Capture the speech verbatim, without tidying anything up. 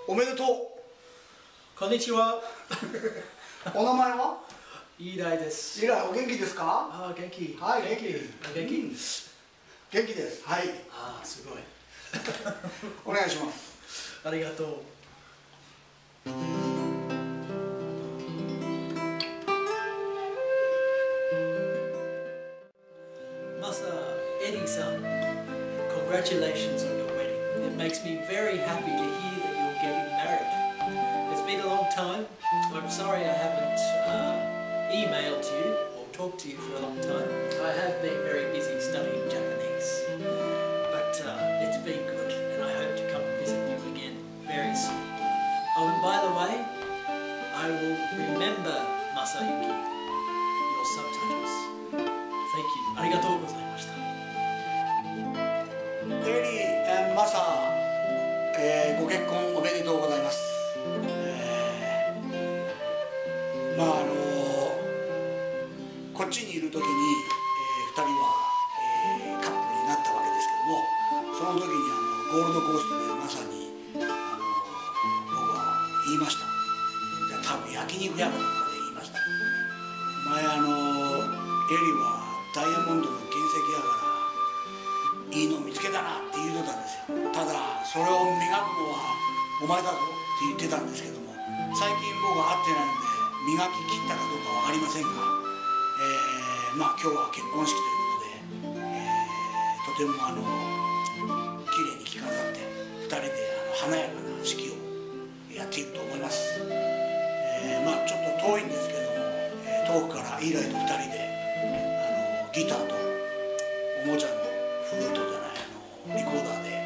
おめでとう。 こんにちは。 お名前は？ イーライです。 イーライ、お元気ですか？ ああ、元気。 はい、 元気。元気。 うん、元気です。はい。 ああ、すごい。 お願いします。 ありがとう。マサ、エディさん、congratulations on your wedding. It makes me very happy to hear that you're getting married. It's been a long time. I'm sorry I haven't uh, emailed you or talked to you for a long time. I have been very busy studying Japanese, but uh, it's been good, and I hope to come and visit you again very soon. Oh, and by the way, I will remember Masayuki, your subtitles. Thank you. ありがとうございました。 エリー、マサ、えー、ご結婚おめでとうございます。えー、まああのー、こっちにいる時に、えー、ふたりは、えー、カップルになったわけですけども、その時にあのゴールドコーストでまさにあの僕は言いました。じゃあ多分焼肉屋かなんかで言いました。前あのエリはダイヤモンドの原石やからいいの見つけたなって言うとったんですよ。ただそれを磨くのはお前だぞって言ってたんですけども、最近僕は会ってないので磨き切ったかどうか分かりませんが、えー、まあ今日は結婚式ということで、えー、とてもあの綺麗に着飾ってふたりであの華やかな式をやっていると思います。えー、まあちょっと遠いんですけども、えー、遠くからイーライとふたりであのギターとおもちゃのフルートじゃないあのリコーダーで